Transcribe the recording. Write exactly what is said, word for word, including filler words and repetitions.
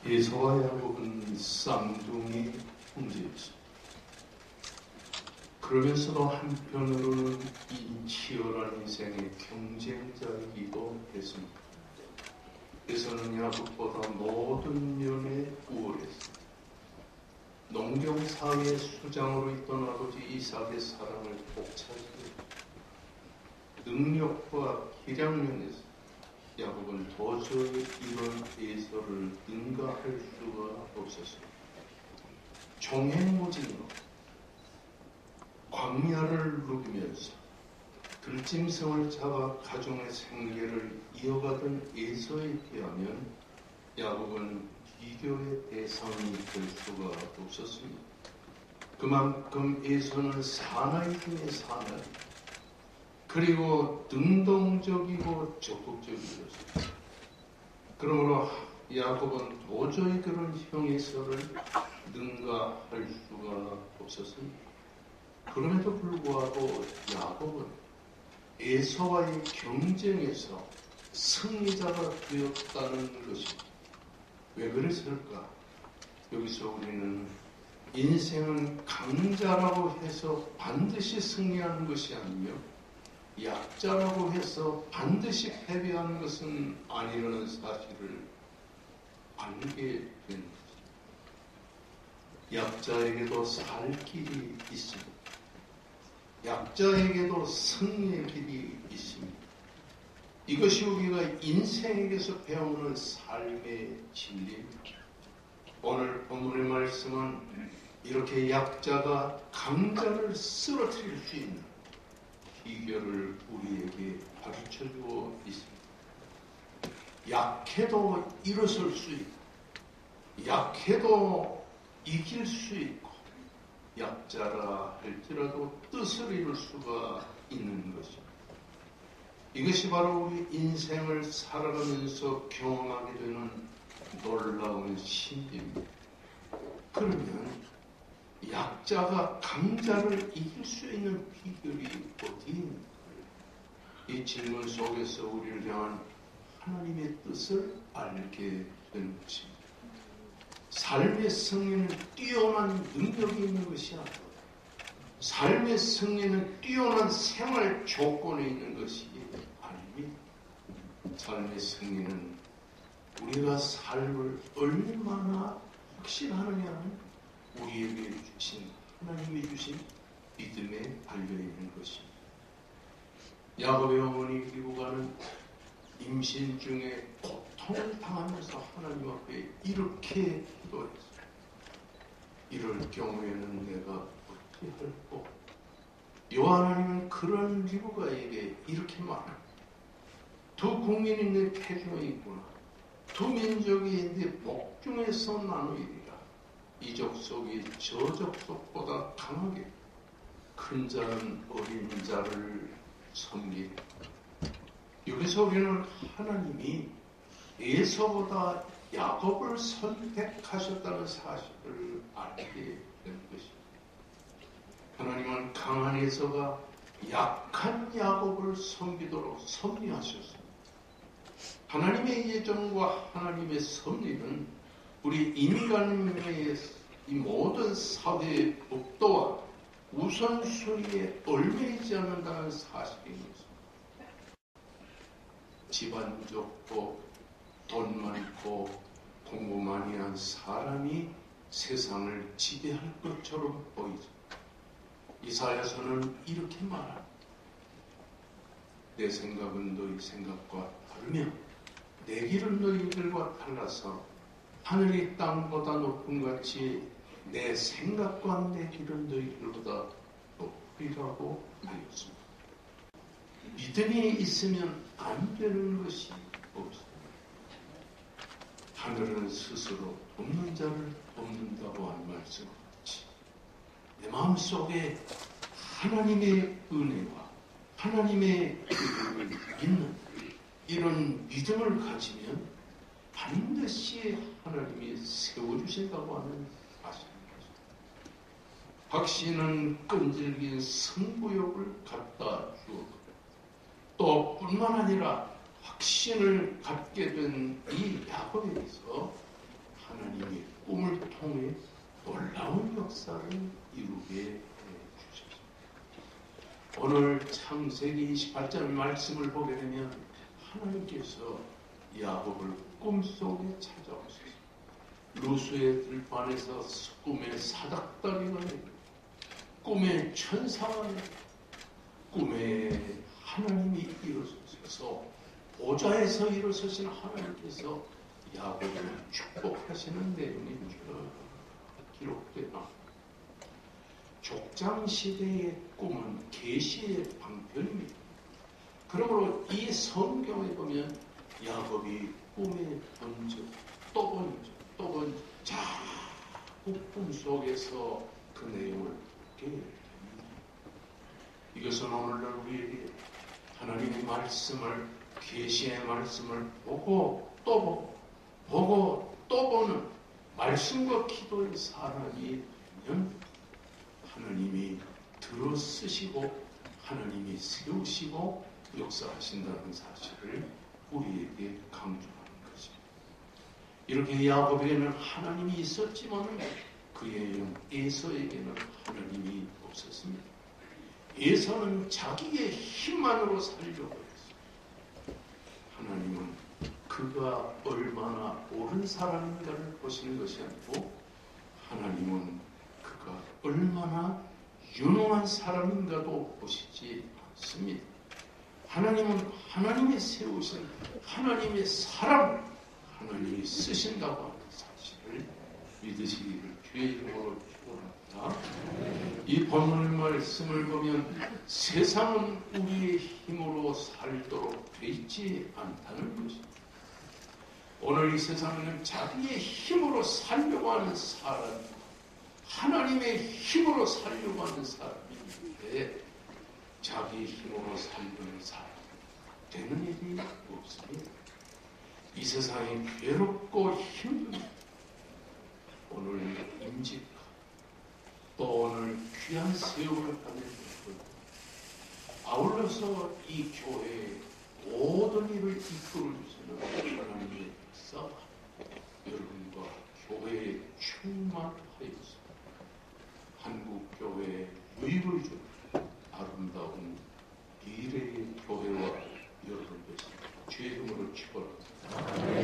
에서와 야곱은 쌍둥이 형제였습니다. 그러면서도 한편으로는 이 치열한 인생의 경쟁자이기도 했습니다. 에서는 야곱보다 모든 면에 우월했습니다. 농경사의 수장으로 있던 아버지 이삭의 사랑을 복차지했습니다. 능력과 기량면에서 야곱은 도저히 이런 에서를 능가할 수가 없었습니다. 종횡무진으로 광야를 누비면서 들짐승을 잡아 가정의 생계를 이어가던 에서에 비하면 야곱은 비교의 대상이 될 수가 없었습니다. 그만큼 에서는 사나이 중에 사나이, 그리고 능동적이고 적극적이었습니다. 그러므로 야곱은 도저히 그런 형 에서를 능가할 수가 없었습니다. 그럼에도 불구하고 야곱은 에서와의 경쟁에서 승리자가 되었다는 것입니다. 왜 그랬을까? 여기서 우리는 인생은 강자라고 해서 반드시 승리하는 것이 아니며 약자라고 해서 반드시 패배하는 것은 아니라는 사실을 알게 된 것입니다. 약자에게도 살 길이 있습니다. 약자에게도 승리의 길이 있습니다. 이것이 우리가 인생에게서 배우는 삶의 진리입니다. 오늘 본문의 말씀은 이렇게 약자가 강자를 쓰러뜨릴 수 있는 비결을 우리에게 가르쳐주고 있습니다. 약해도 일어설 수 있고, 약해도 이길 수 있고, 약자라 할지라도 뜻을 이룰 수가 있는 것입니다. 이것이 바로 우리 인생을 살아가면서 경험하게 되는 놀라운 신비입니다. 그러면 약자가 강자를 이길 수 있는 비결이 어디 있는가? 이 질문 속에서 우리를 향한 하나님의 뜻을 알게 되는 것입니다. 삶의 승리는 뛰어난 능력이 있는 것이 아니라 삶의 승리는 뛰어난 생활 조건에 있는 것이 아닙니다. 삶의 승리는 우리가 삶을 얼마나 확신하느냐는 우리에게 주신, 하나님이 주신 믿음에 달려있는 것입니다. 야곱의 어머니 리브가는 임신 중에 고통을 당하면서 하나님 앞에 이렇게 기도했어요. 이럴 경우에는 내가 어떻게 할꼬? 여호와 하나님은 그런 리브가에게 이렇게 말합니다. 두 국민이 내 태중에 있구나. 두 민족이 내 목중에서 나누이리라. 이 족속이 저 족속보다 강하게, 큰 자는 어린 자를 섬기리. 여기서 우리는 하나님이 에서보다 야곱을 선택하셨다는 사실을 알게 되는 것입니다. 하나님은 강한 에서가 약한 야곱을 섬기도록 섭리하셨습니다. 하나님의 예정과 하나님의 섭리는 우리 인간의 이 모든 사회의 법도와 우선순위에 얽매이지 않는다는 사실입니다. 집안 좋고 돈 많고 공부 많이 한 사람이 세상을 지배할 것처럼 보이죠. 이사야서는 이렇게 말합니다. 내 생각은 너희 생각과 다르며 내 길은 너희들과 달라서 하늘이 땅보다 높은 같이 내 생각과 내 길은 너희들보다 높으리라고 하였습니다. 믿음이 있으면 안 되는 것이 없습니다. 하늘은 스스로 돕는 자를 돕는다고 한 말씀 같이 내 마음속에 하나님의 은혜와 하나님의 믿음을 있는 이런 믿음을 가지면 반드시 하나님이 세워주신다고 하는 사실입니다. 확신은 끈질긴 승부욕을 갖다 주었고 또 뿐만 아니라 확신을 갖게 된 이 야곱에게서 하나님의 꿈을 통해 놀라운 역사를 이루게 해주셨습니다. 오늘 창세기 이십팔 장 말씀을 보게 되면 하나님께서 야곱을 꿈속에 찾아오셔서 루스의 들판에서 꿈에 사닥다리가 내리고 꿈에 천사가 내리고 꿈에 하나님이 일어서셔서 보좌에서 일어서신 하나님께서 야곱을 축복하시는 내용이 기록되나 족장시대의 꿈은 계시의 방편입니다. 그러므로 이 성경에 보면 야곱이 꿈에 번져 또 번져 또 번져 자꾸 꿈속에서 그 내용을 보게 됩니다. 이것은 오늘날 우리에게 하나님의 말씀을 계시의 말씀을 보고 또 보고 보고 또 보는 말씀과 기도의 사람이 되면 하나님이 들어쓰시고 하나님이 세우시고 역사하신다는 사실을 우리에게 강조하는 것입니다. 이렇게 야곱에게는 하나님이 있었지만 그의 영 에서에게는 하나님이 없었습니다. 에서는 자기의 힘만으로 살려고 했습니다. 하나님은 그가 얼마나 옳은 사람인가를 보시는 것이 아니고 하나님은 그가 얼마나 유능한 사람인가도 보시지 않습니다. 하나님은 하나님이 세우신 하나님의 사람, 하나님이 쓰신다고 하는 사실을 믿으시기를 주의 이름으로 축원합니다. 이 본문의 말씀을 보면 세상은 우리의 힘으로 살도록 되어 있지 않다는 것입니다. 오늘 이 세상에는 자기의 힘으로 살려고 하는 사람, 하나님의 힘으로 살려고 하는 사람이 있는데 자기 힘으로 살려는 사람 되는 일이 없습니다. 이 세상이 괴롭고 힘듭니다. 오늘 임직과 또 오늘 귀한 세월을 받는 것을 아울러서 이 교회의 모든 일을 이끌어주시는 하나님의 역사 여러분과 교회에 충만하여서 한국교회의 유익을 주는 아름다운 미래의 교회와 여러분 되시길 주의 이름으로 축원합니다.